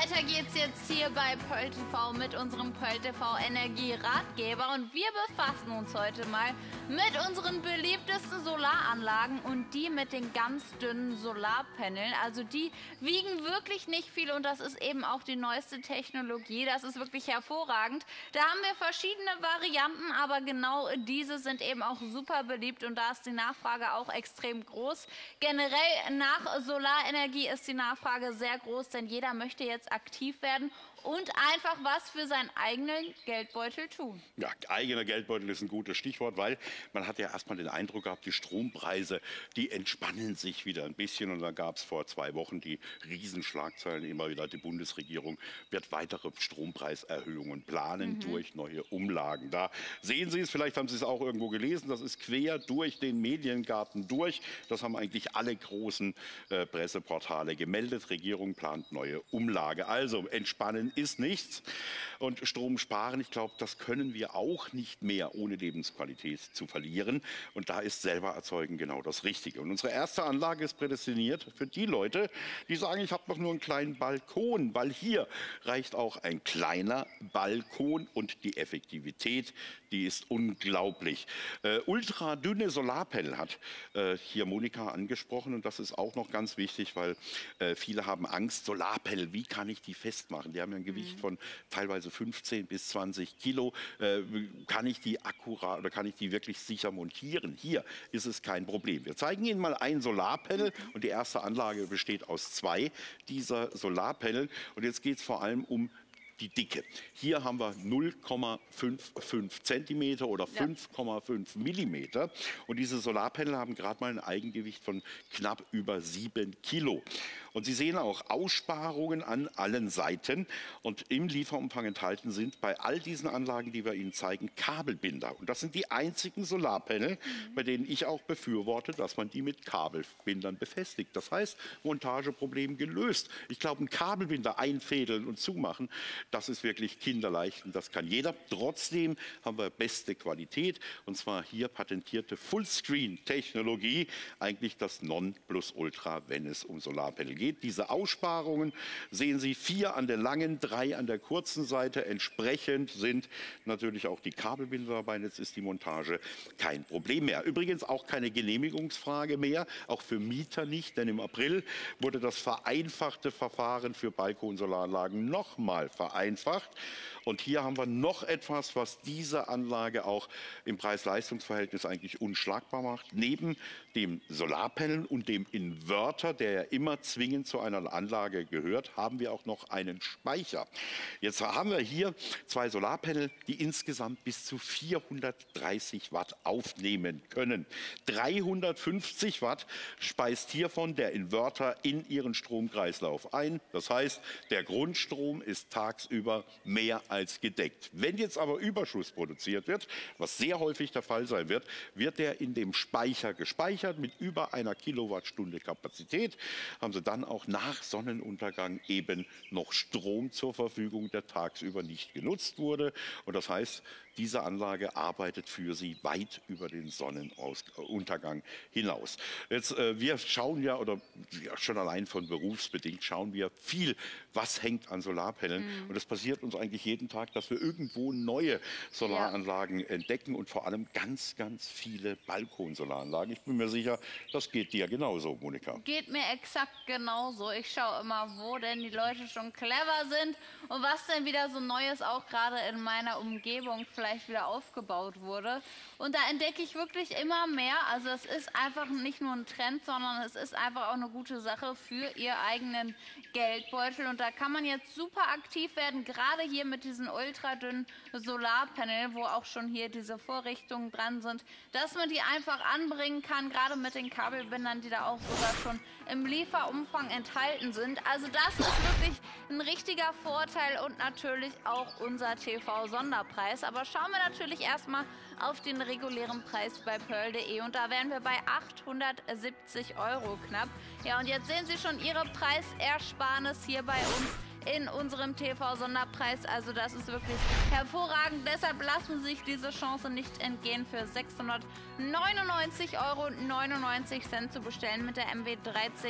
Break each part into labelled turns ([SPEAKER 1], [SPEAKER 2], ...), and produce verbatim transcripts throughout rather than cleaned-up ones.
[SPEAKER 1] Weiter geht's jetzt hier bei Pearl T V mit unserem Pearl T V Energieratgeber und wir befassen uns heute mal mit unseren beliebtesten Solaranlagen und die mit den ganz dünnen Solarpanelen. Also die wiegen wirklich nicht viel und das ist eben auch die neueste Technologie. Das ist wirklich hervorragend. Da haben wir verschiedene Varianten, aber genau diese sind eben auch super beliebt und da ist die Nachfrage auch extrem groß. Generell nach Solarenergie ist die Nachfrage sehr groß, denn jeder möchte jetzt aktiv werden und einfach was für seinen eigenen Geldbeutel tun.
[SPEAKER 2] Ja, eigener Geldbeutel ist ein gutes Stichwort, weil man hat ja erstmal den Eindruck gehabt, die Strompreise, die entspannen sich wieder ein bisschen. Und dann gab es vor zwei Wochen die Riesenschlagzeilen immer wieder, die Bundesregierung wird weitere Strompreiserhöhungen planen mhm. durch neue Umlagen. Da sehen Sie es, vielleicht haben Sie es auch irgendwo gelesen, das ist quer durch den Mediengarten durch. Das haben eigentlich alle großen äh, Presseportale gemeldet. Regierung plant neue Umlage. Also entspannen ist nichts. Und Strom sparen, ich glaube, das können wir auch nicht mehr, ohne Lebensqualität zu verlieren. Und da ist selber erzeugen genau das Richtige. Und unsere erste Anlage ist prädestiniert für die Leute, die sagen, ich habe doch nur einen kleinen Balkon, weil hier reicht auch ein kleiner Balkon und die Effektivität, die ist unglaublich. Äh, ultradünne Solarpanel hat äh, hier Monika angesprochen und das ist auch noch ganz wichtig, weil äh, viele haben Angst, Solarpanel, wie kann ich die festmachen? Die haben ja ein Gewicht mhm. von teilweise fünfzehn bis zwanzig Kilo. Äh, kann ich die akkurat oder kann ich die wirklich sicher montieren? Hier ist es kein Problem. Wir zeigen Ihnen mal ein Solarpanel mhm. und die erste Anlage besteht aus zwei dieser Solarpanel und jetzt geht es vor allem um die Dicke. Hier haben wir null Komma fünfundfünfzig Zentimeter oder fünf Komma fünf Millimeter. Und diese Solarpanel haben gerade mal ein Eigengewicht von knapp über sieben Kilo. Und Sie sehen auch Aussparungen an allen Seiten. Und im Lieferumfang enthalten sind bei all diesen Anlagen, die wir Ihnen zeigen, Kabelbinder. Und das sind die einzigen Solarpanel, mhm. bei denen ich auch befürworte, dass man die mit Kabelbindern befestigt. Das heißt, Montageproblem gelöst. Ich glaube, ein Kabelbinder einfädeln und zumachen, das ist wirklich kinderleicht und das kann jeder. Trotzdem haben wir beste Qualität und zwar hier patentierte Fullscreen-Technologie, eigentlich das Nonplusultra, wenn es um Solarpanel geht. Diese Aussparungen sehen Sie, vier an der langen, drei an der kurzen Seite. Entsprechend sind natürlich auch die Kabelbinder dabei. Jetzt ist die Montage kein Problem mehr. Übrigens auch keine Genehmigungsfrage mehr, auch für Mieter nicht, denn im April wurde das vereinfachte Verfahren für Balkonsolaranlagen nochmal vereinfacht. Einfach. Und hier haben wir noch etwas, was diese Anlage auch im Preis-Leistungs-Verhältnis eigentlich unschlagbar macht. Neben dem Solarpanel und dem Inverter, der ja immer zwingend zu einer Anlage gehört, haben wir auch noch einen Speicher. Jetzt haben wir hier zwei Solarpanel, die insgesamt bis zu vierhundertdreißig Watt aufnehmen können. dreihundertfünfzig Watt speist hiervon der Inverter in ihren Stromkreislauf ein. Das heißt, der Grundstrom ist tagsüber mehr als gedeckt. Wenn jetzt aber Überschuss produziert wird, was sehr häufig der Fall sein wird, wird der in dem Speicher gespeichert mit über einer Kilowattstunde Kapazität. Haben Sie dann auch nach Sonnenuntergang eben noch Strom zur Verfügung, der tagsüber nicht genutzt wurde. Und das heißt, diese Anlage arbeitet für Sie weit über den Sonnenuntergang hinaus. Jetzt, äh, wir schauen ja, oder ja, schon allein von berufsbedingt schauen wir viel, was hängt an Solarpanelen. Mhm. Und es passiert uns eigentlich jeden Tag, dass wir irgendwo neue Solaranlagen ja. entdecken und vor allem ganz, ganz viele Balkonsolaranlagen. Ich bin mir sicher, das geht dir genauso, Monika.
[SPEAKER 1] Geht mir exakt genauso. Ich schaue immer, wo denn die Leute schon clever sind und was denn wieder so Neues auch gerade in meiner Umgebung vielleicht wieder aufgebaut wurde. Und da entdecke ich wirklich immer mehr. Also es ist einfach nicht nur ein Trend, sondern es ist einfach auch eine gute Sache für Ihr eigenen Geldbeutel. Und da kann man jetzt super aktiv werden, gerade hier mit diesen ultradünnen Solarpanel, wo auch schon hier diese Vorrichtungen dran sind, dass man die einfach anbringen kann, gerade mit den Kabelbindern, die da auch sogar schon im Lieferumfang enthalten sind. Also das ist wirklich ein richtiger Vorteil und natürlich auch unser T V-Sonderpreis. Aber schauen wir natürlich erstmal auf den regulären Preis bei pearl punkt de und da wären wir bei achthundertsiebzig Euro knapp. Ja, und jetzt sehen Sie schon Ihre Preisersparnis hier bei uns in unserem T V-Sonderpreis. Also das ist wirklich hervorragend. Deshalb lassen Sie sich diese Chance nicht entgehen, für sechshundertneunundneunzig Euro neunundneunzig zu bestellen mit der M W dreizehn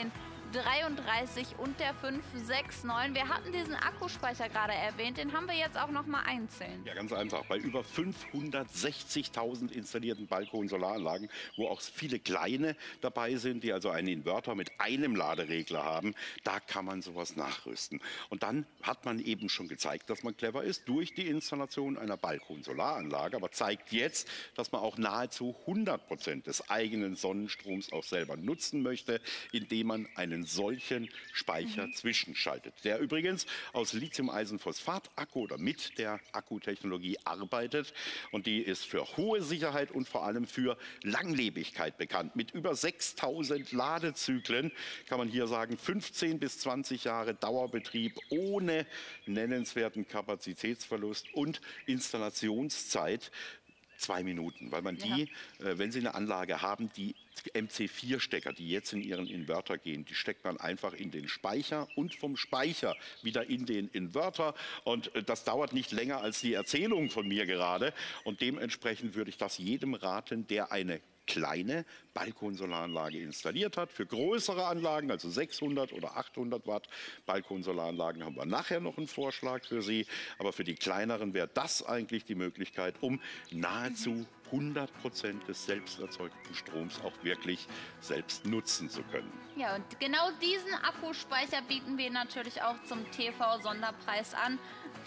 [SPEAKER 1] dreiunddreißig und der fünf sechs neun. Wir hatten diesen Akkuspeicher gerade erwähnt, den haben wir jetzt auch noch mal einzeln.
[SPEAKER 2] Ja, ganz einfach. Bei über fünfhundertsechzigtausend installierten Balkon-Solaranlagen, wo auch viele kleine dabei sind, die also einen Inverter mit einem Laderegler haben, da kann man sowas nachrüsten. Und dann hat man eben schon gezeigt, dass man clever ist durch die Installation einer Balkon-Solaranlage, aber zeigt jetzt, dass man auch nahezu hundert Prozent des eigenen Sonnenstroms auch selber nutzen möchte, indem man einen solchen Speicher mhm. zwischenschaltet, der übrigens aus Lithium-Eisenphosphat-Akku oder mit der Akkutechnologie arbeitet, und die ist für hohe Sicherheit und vor allem für Langlebigkeit bekannt. Mit über sechstausend Ladezyklen kann man hier sagen, fünfzehn bis zwanzig Jahre Dauerbetrieb ohne nennenswerten Kapazitätsverlust und Installationszeit zwei Minuten, weil man die, ja. äh, wenn Sie eine Anlage haben, die M C vier Stecker, die jetzt in Ihren Inverter gehen, die steckt man einfach in den Speicher und vom Speicher wieder in den Inverter, und äh, das dauert nicht länger als die Erzählung von mir gerade, und dementsprechend würde ich das jedem raten, der eine kleine Balkonsolaranlage installiert hat. Für größere Anlagen, also sechshundert oder achthundert Watt Balkonsolaranlagen, haben wir nachher noch einen Vorschlag für Sie. Aber für die kleineren wäre das eigentlich die Möglichkeit, um nahezu hundert Prozent des selbst erzeugten Stroms auch wirklich selbst nutzen zu können.
[SPEAKER 1] Ja, und genau diesen Akkuspeicher bieten wir natürlich auch zum T V-Sonderpreis an.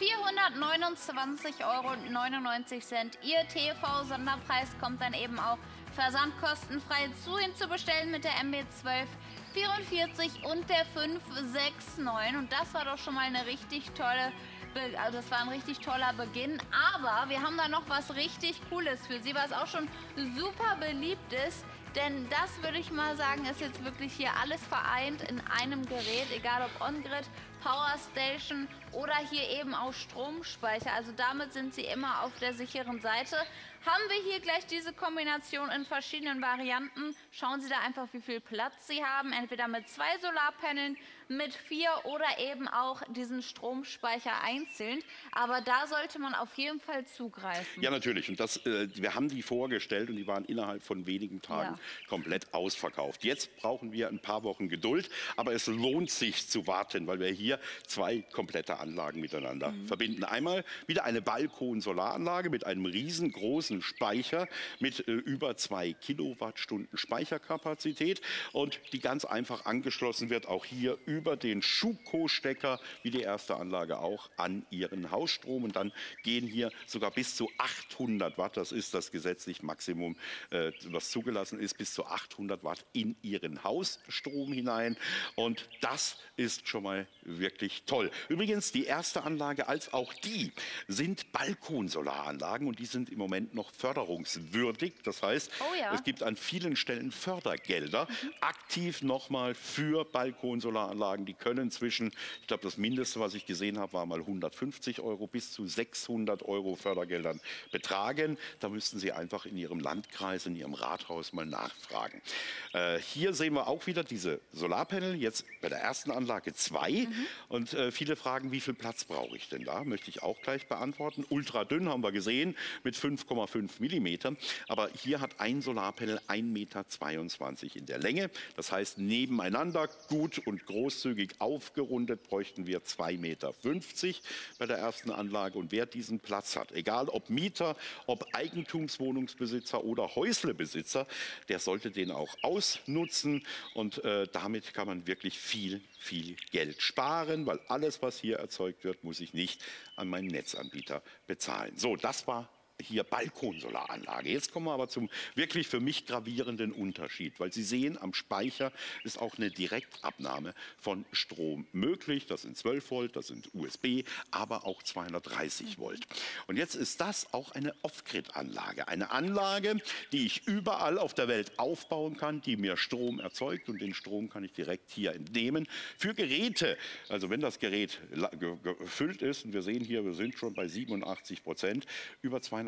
[SPEAKER 1] vierhundertneunundzwanzig Euro neunundneunzig. Ihr T V-Sonderpreis kommt dann eben auch versandkostenfrei zu ihm zu bestellen mit der M B zwölf vierundvierzig und der fünf sechs neun. Und das war doch schon mal eine richtig tolle, Be also das war ein richtig toller Beginn. Aber wir haben da noch was richtig Cooles für Sie, was auch schon super beliebt ist. Denn das, würde ich mal sagen, ist jetzt wirklich hier alles vereint in einem Gerät, egal ob On-Grid, Powerstation oder hier eben auch Stromspeicher. Also damit sind Sie immer auf der sicheren Seite. Haben wir hier gleich diese Kombination in verschiedenen Varianten. Schauen Sie da einfach, wie viel Platz Sie haben. Entweder mit zwei Solarpanelen, mit vier oder eben auch diesen Stromspeicher einzeln. Aber da sollte man auf jeden Fall zugreifen.
[SPEAKER 2] Ja, natürlich. Und das, äh, wir haben die vorgestellt und die waren innerhalb von wenigen Tagen ja. komplett ausverkauft. Jetzt brauchen wir ein paar Wochen Geduld, aber es lohnt sich zu warten, weil wir hier zwei komplette Anlagen miteinander mhm. verbinden. Einmal wieder eine Balkon-Solaranlage mit einem riesengroßen Speicher mit äh, über zwei Kilowattstunden Speicherkapazität, und die ganz einfach angeschlossen wird, auch hier über den Schuko-Stecker, wie die erste Anlage auch, an Ihren Hausstrom. Und dann gehen hier sogar bis zu achthundert Watt, das ist das gesetzlich Maximum, äh, was zugelassen ist, bis zu achthundert Watt in Ihren Hausstrom hinein. Und das ist schon mal wirklich toll. Übrigens, die erste Anlage als auch die sind Balkonsolaranlagen, und die sind im Moment noch förderungswürdig. Das heißt,
[SPEAKER 1] oh ja.
[SPEAKER 2] es gibt an vielen Stellen Fördergelder, mhm. aktiv nochmal für Balkonsolaranlagen. Die können zwischen, ich glaube, das Mindeste, was ich gesehen habe, war mal hundertfünfzig Euro bis zu sechshundert Euro Fördergeldern betragen. Da müssten Sie einfach in Ihrem Landkreis, in Ihrem Rathaus mal nachfragen. Äh, hier sehen wir auch wieder diese Solarpanel, jetzt bei der ersten Anlage zwei. Mhm. Und äh, viele fragen, wie viel Platz brauche ich denn da? Möchte ich auch gleich beantworten. Ultradünn haben wir gesehen mit fünf Komma fünf Millimeter. Aber hier hat ein Solarpanel ein Meter zweiundzwanzig in der Länge. Das heißt, nebeneinander gut und großzügig aufgerundet bräuchten wir zwei Meter fünfzig bei der ersten Anlage. Und wer diesen Platz hat, egal ob Mieter, ob Eigentumswohnungsbesitzer oder Häuslebesitzer, der sollte den auch ausnutzen. Und äh, damit kann man wirklich viel, viel Geld sparen, weil alles, was hier erzeugt wird, muss ich nicht an meinen Netzanbieter bezahlen. So, das war hier Balkonsolaranlage. Jetzt kommen wir aber zum wirklich für mich gravierenden Unterschied, weil Sie sehen, am Speicher ist auch eine Direktabnahme von Strom möglich. Das sind zwölf Volt, das sind U S B, aber auch zweihundertdreißig Volt. Und jetzt ist das auch eine Off-Grid-Anlage. Eine Anlage, die ich überall auf der Welt aufbauen kann, die mir Strom erzeugt, und den Strom kann ich direkt hier entnehmen. Für Geräte, also wenn das Gerät gefüllt ist, und wir sehen hier, wir sind schon bei siebenundachtzig Prozent, über zweihundertdreißig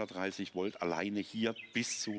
[SPEAKER 2] zweihundertdreißig Volt, alleine hier bis zu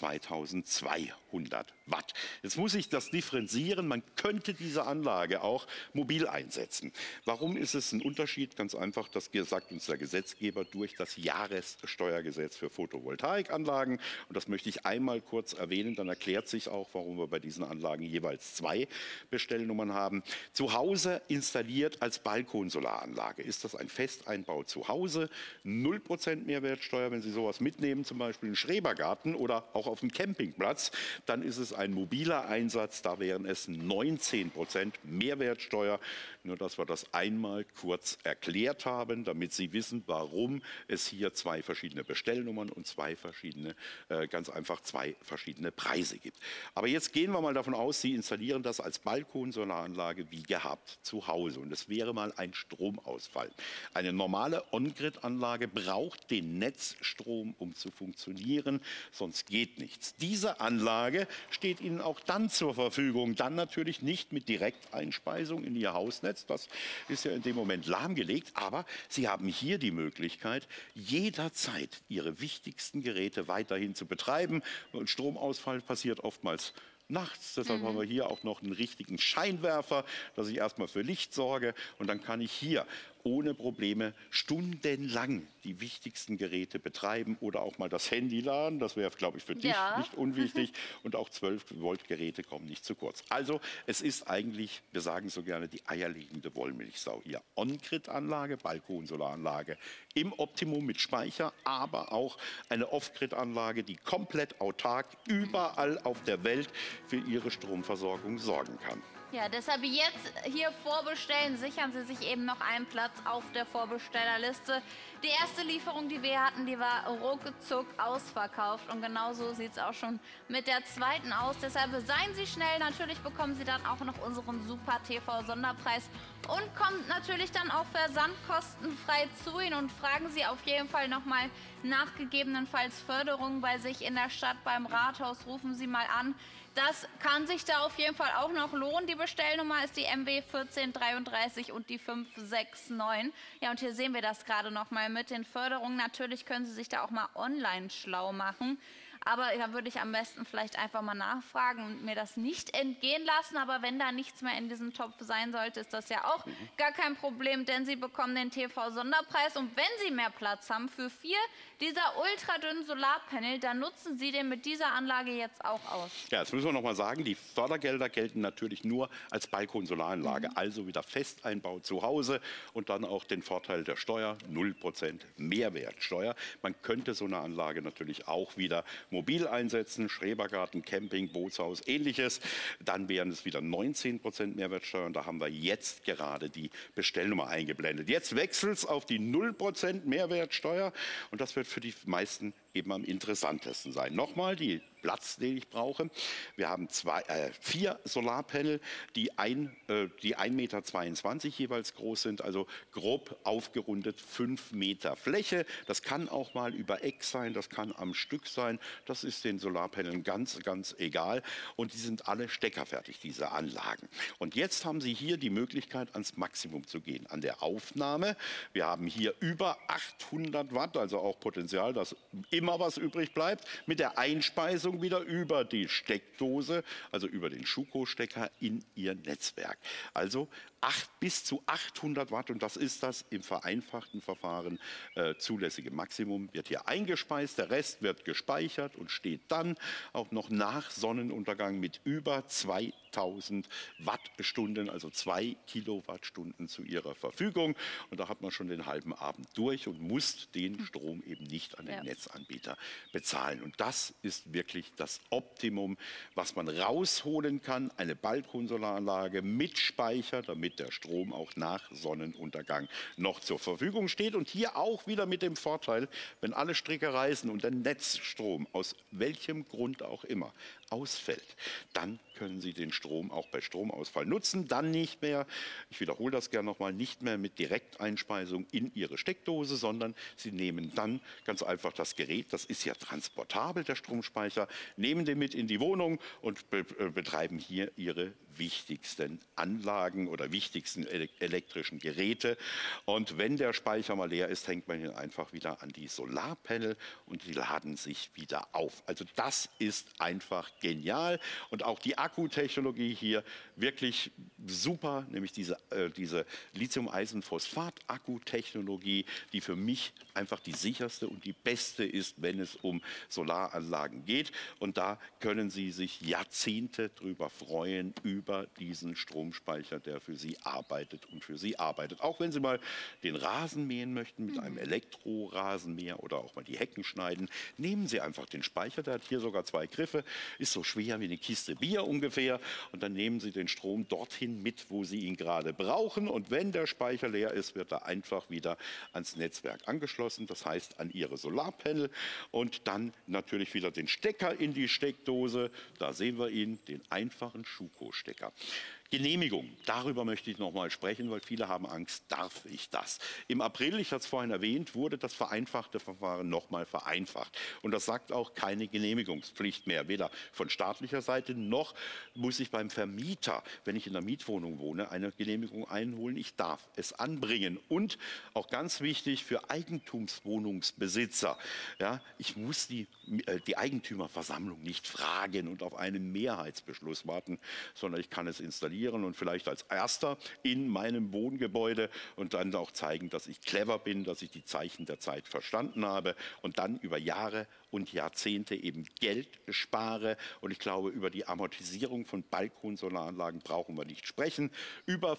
[SPEAKER 2] zweitausendzweihundert Watt. Jetzt muss ich das differenzieren. Man könnte diese Anlage auch mobil einsetzen. Warum ist es ein Unterschied? Ganz einfach, das sagt uns der Gesetzgeber durch das Jahressteuergesetz für Photovoltaikanlagen. Und das möchte ich einmal kurz erwähnen. Dann erklärt sich auch, warum wir bei diesen Anlagen jeweils zwei Bestellnummern haben. Zu Hause installiert als Balkonsolaranlage. Ist das ein Festeinbau zu Hause? null Prozent Mehrwertsteuer, wenn Sie sowas mitnehmen, zum Beispiel einen Schrebergarten oder auch auf dem Campingplatz, dann ist es ein mobiler Einsatz, da wären es neunzehn Prozent Mehrwertsteuer. Nur, dass wir das einmal kurz erklärt haben, damit Sie wissen, warum es hier zwei verschiedene Bestellnummern und zwei verschiedene, äh, ganz einfach zwei verschiedene Preise gibt. Aber jetzt gehen wir mal davon aus, Sie installieren das als Balkonsolaranlage wie gehabt zu Hause. Und es wäre mal ein Stromausfall. Eine normale On-Grid-Anlage braucht den Netzstrom, um zu funktionieren, sonst geht nichts. Diese Anlage steht Ihnen auch dann zur Verfügung, dann natürlich nicht mit Direkteinspeisung in Ihr Hausnetz, das ist ja in dem Moment lahmgelegt, aber Sie haben hier die Möglichkeit, jederzeit Ihre wichtigsten Geräte weiterhin zu betreiben. Ein Stromausfall passiert oftmals nachts. Deshalb mhm. haben wir hier auch noch einen richtigen Scheinwerfer, dass ich erstmal für Licht sorge. Und dann kann ich hier ohne Probleme stundenlang die wichtigsten Geräte betreiben oder auch mal das Handy laden. Das wäre, glaube ich, für dich
[SPEAKER 1] ja.
[SPEAKER 2] nicht unwichtig. Und auch zwölf Volt Geräte kommen nicht zu kurz. Also es ist eigentlich, wir sagen so gerne, die eierlegende Wollmilchsau hier. On-Grid-Anlage, Balkonsolaranlage im Optimum mit Speicher, aber auch eine Off-Grid-Anlage, die komplett autark überall auf der Welt für ihre Stromversorgung sorgen kann.
[SPEAKER 1] Ja, deshalb jetzt hier vorbestellen, sichern Sie sich eben noch einen Platz auf der Vorbestellerliste. Die erste Lieferung, die wir hatten, die war ruckzuck ausverkauft und genauso sieht es auch schon mit der zweiten aus. Deshalb seien Sie schnell, natürlich bekommen Sie dann auch noch unseren Super T V-Sonderpreis und kommt natürlich dann auch versandkostenfrei zu Ihnen und fragen Sie auf jeden Fall nochmal nach gegebenenfalls Förderung bei sich in der Stadt beim Rathaus, rufen Sie mal an. Das kann sich da auf jeden Fall auch noch lohnen. Die Bestellnummer ist die M W vierzehn dreiunddreißig und die fünf sechs neun. Ja, und hier sehen wir das gerade noch mal mit den Förderungen. Natürlich können Sie sich da auch mal online schlau machen. Aber da würde ich am besten vielleicht einfach mal nachfragen und mir das nicht entgehen lassen. Aber wenn da nichts mehr in diesem Topf sein sollte, ist das ja auch mhm. gar kein Problem, denn Sie bekommen den T V-Sonderpreis. Und wenn Sie mehr Platz haben für vier dieser ultradünnen Solarpanel, dann nutzen Sie den mit dieser Anlage jetzt auch aus.
[SPEAKER 2] Ja, jetzt müssen wir noch mal sagen, die Fördergelder gelten natürlich nur als Balkonsolaranlage, mhm. also wieder Festeinbau zu Hause und dann auch den Vorteil der Steuer, null Prozent Mehrwertsteuer. Man könnte so eine Anlage natürlich auch wieder mobil einsetzen, Schrebergarten, Camping, Bootshaus, ähnliches. Dann wären es wieder neunzehn Prozent Mehrwertsteuer und da haben wir jetzt gerade die Bestellnummer eingeblendet. Jetzt wechselt es auf die null Prozent Mehrwertsteuer und das wird für die meisten eben am interessantesten sein. Nochmal die Platz, den ich brauche. Wir haben zwei, äh, vier Solarpanel, die ein, äh, die ein Meter zweiundzwanzig jeweils groß sind, also grob aufgerundet fünf Meter Fläche. Das kann auch mal über Eck sein, das kann am Stück sein. Das ist den Solarpanelen ganz, ganz egal. Und die sind alle steckerfertig, diese Anlagen. Und jetzt haben Sie hier die Möglichkeit, ans Maximum zu gehen. An der Aufnahme. Wir haben hier über achthundert Watt, also auch Potenzial, dass immer was übrig bleibt. Mit der Einspeisung wieder über die Steckdose, also über den Schuko-Stecker in Ihr Netzwerk. Also acht, bis zu achthundert Watt und das ist das im vereinfachten Verfahren äh, zulässige Maximum, wird hier eingespeist, der Rest wird gespeichert und steht dann auch noch nach Sonnenuntergang mit über zweitausend Wattstunden, also zwei Kilowattstunden zu Ihrer Verfügung und da hat man schon den halben Abend durch und muss den Strom eben nicht an den ja. Netzanbieter bezahlen und das ist wirklich das Optimum, was man rausholen kann, eine Balkonsolaranlage mit Speicher, damit der Strom auch nach Sonnenuntergang noch zur Verfügung steht. Und hier auch wieder mit dem Vorteil, wenn alle Stricke reißen und der Netzstrom aus welchem Grund auch immer ausfällt, dann können Sie den Strom auch bei Stromausfall nutzen. Dann nicht mehr, ich wiederhole das gerne nochmal, nicht mehr mit Direkteinspeisung in Ihre Steckdose, sondern Sie nehmen dann ganz einfach das Gerät, das ist ja transportabel, der Stromspeicher, nehmen den mit in die Wohnung und be betreiben hier Ihre wichtigsten Anlagen oder wichtigsten elektrischen Geräte. Und wenn der Speicher mal leer ist, hängt man ihn einfach wieder an die Solarpanel und die laden sich wieder auf. Also das ist einfach genial. Und auch die Akkutechnologie hier wirklich super, nämlich diese, äh, diese Lithium-Eisen-Phosphat-Akkutechnologie, die für mich einfach die sicherste und die beste ist, wenn es um Solaranlagen geht. Und da können Sie sich Jahrzehnte drüber freuen, über diesen Stromspeicher, der für Sie arbeitet und für Sie arbeitet. Auch wenn Sie mal den Rasen mähen möchten mit einem Elektrorasenmäher oder auch mal die Hecken schneiden, nehmen Sie einfach den Speicher, der hat hier sogar zwei Griffe, ist so schwer wie eine Kiste Bier ungefähr, und dann nehmen Sie den Strom dorthin mit, wo Sie ihn gerade brauchen, und wenn der Speicher leer ist, wird er einfach wieder ans Netzwerk angeschlossen, das heißt an Ihre Solarpanel, und dann natürlich wieder den Stecker in die Steckdose, da sehen wir ihn, den einfachen Schuko-Stecker. Genehmigung, darüber möchte ich noch mal sprechen, weil viele haben Angst, darf ich das? Im April, ich hatte es vorhin erwähnt, wurde das vereinfachte Verfahren noch mal vereinfacht. Und das sagt auch keine Genehmigungspflicht mehr, weder von staatlicher Seite noch muss ich beim Vermieter, wenn ich in einer Mietwohnung wohne, eine Genehmigung einholen. Ich darf es anbringen. Und auch ganz wichtig für Eigentumswohnungsbesitzer, ja, ich muss die, äh, die Eigentümerversammlung nicht fragen und auf einen Mehrheitsbeschluss warten, sondern ich kann es installieren und vielleicht als Erster in meinem Wohngebäude und dann auch zeigen, dass ich clever bin, dass ich die Zeichen der Zeit verstanden habe und dann über Jahre und Jahrzehnte eben Geld spare. Und ich glaube, über die Amortisierung von Balkonsolaranlagen brauchen wir nicht sprechen. Über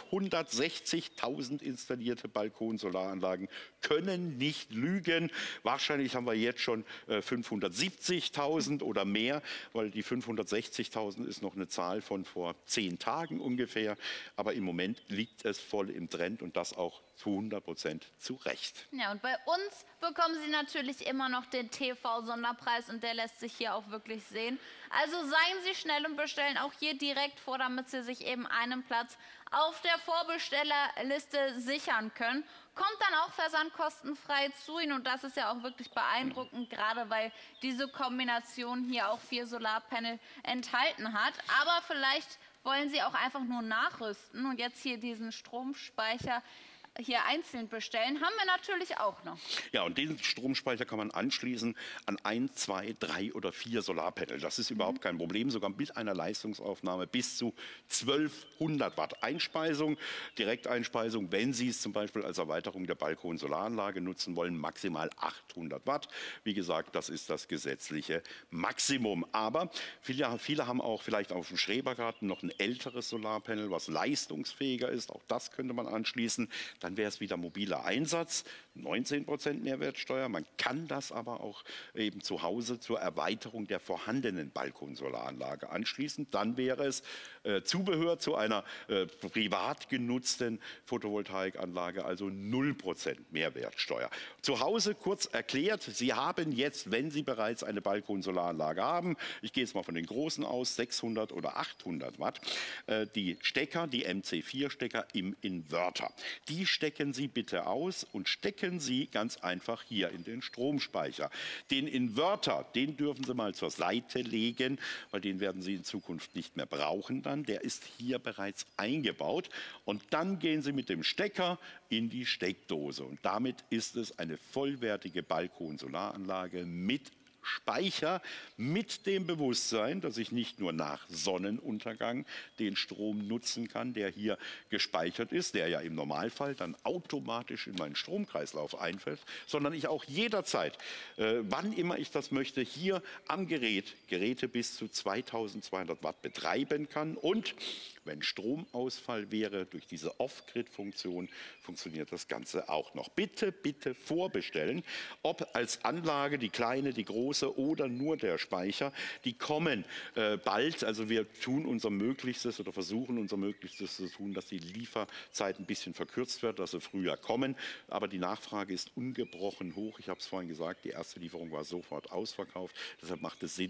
[SPEAKER 2] fünfhundertsechzigtausend installierte Balkonsolaranlagen können nicht lügen. Wahrscheinlich haben wir jetzt schon äh, fünfhundertsiebzigtausend oder mehr, weil die fünfhundertsechzigtausend ist noch eine Zahl von vor zehn Tagen ungefähr. Aber im Moment liegt es voll im Trend und das auch zu hundert Prozent zu Recht.
[SPEAKER 1] Ja, und bei uns bekommen Sie natürlich immer noch den T V-Sonderpreis und der lässt sich hier auch wirklich sehen. Also seien Sie schnell und bestellen auch hier direkt vor, damit Sie sich eben einen Platz auf der Vorbestellerliste sichern können. Kommt dann auch versandkostenfrei zu Ihnen und das ist ja auch wirklich beeindruckend, gerade weil diese Kombination hier auch vier Solarpanel enthalten hat. Aber vielleicht wollen Sie auch einfach nur nachrüsten und jetzt hier diesen Stromspeicher hier einzeln bestellen, haben wir natürlich auch noch.
[SPEAKER 2] Ja, und diesen Stromspeicher kann man anschließen an ein, zwei, drei oder vier Solarpanel. Das ist überhaupt kein Problem, sogar mit einer Leistungsaufnahme bis zu zwölfhundert Watt Einspeisung, Direkteinspeisung, wenn Sie es zum Beispiel als Erweiterung der Balkonsolaranlage nutzen wollen, maximal achthundert Watt. Wie gesagt, das ist das gesetzliche Maximum. Aber viele, viele haben auch vielleicht auf dem Schrebergarten noch ein älteres Solarpanel, was leistungsfähiger ist. Auch das könnte man anschließen. Dann wäre es wieder mobiler Einsatz, neunzehn Prozent Mehrwertsteuer. Man kann das aber auch eben zu Hause zur Erweiterung der vorhandenen Balkonsolaranlage anschließen. Dann wäre es äh, Zubehör zu einer äh, privat genutzten Photovoltaikanlage, also null Prozent Mehrwertsteuer. Zu Hause kurz erklärt, Sie haben jetzt, wenn Sie bereits eine Balkonsolaranlage haben, ich gehe jetzt mal von den großen aus, sechshundert oder achthundert Watt, äh, die Stecker, die M C vier Stecker im Inverter. Die stecken Sie bitte aus und stecken Sie ganz einfach hier in den Stromspeicher. Den Inverter, den dürfen Sie mal zur Seite legen, weil den werden Sie in Zukunft nicht mehr brauchen dann. Der ist hier bereits eingebaut. Und dann gehen Sie mit dem Stecker in die Steckdose. Und damit ist es eine vollwertige Balkonsolaranlage mit Speicher, mit dem Bewusstsein, dass ich nicht nur nach Sonnenuntergang den Strom nutzen kann, der hier gespeichert ist, der ja im Normalfall dann automatisch in meinen Stromkreislauf einfällt, sondern ich auch jederzeit, äh, wann immer ich das möchte, hier am Gerät Geräte bis zu zweitausendzweihundert Watt betreiben kann. Und wenn Stromausfall wäre, durch diese Off-Grid-Funktion funktioniert das Ganze auch noch. Bitte, bitte vorbestellen, ob als Anlage, die kleine, die große oder nur der Speicher. Die kommen äh, bald, also wir tun unser Möglichstes oder versuchen unser Möglichstes zu tun, dass die Lieferzeit ein bisschen verkürzt wird, dass sie früher kommen. Aber die Nachfrage ist ungebrochen hoch. Ich habe es vorhin gesagt, die erste Lieferung war sofort ausverkauft. Deshalb macht es Sinn,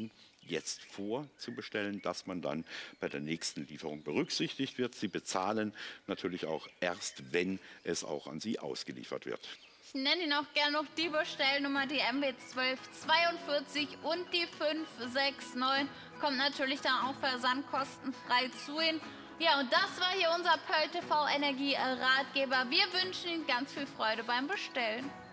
[SPEAKER 2] jetzt vorzubestellen, dass man dann bei der nächsten Lieferung berücksichtigt wird. Sie bezahlen natürlich auch erst, wenn es auch an Sie ausgeliefert wird.
[SPEAKER 1] Ich nenne Ihnen auch gerne noch die Bestellnummer, die M B zwölf zweiundvierzig und die fünf sechs neun. Kommt natürlich dann auch versandkostenfrei zu Ihnen. Ja, und das war hier unser Pearl T V Energie Ratgeber. Wir wünschen Ihnen ganz viel Freude beim Bestellen.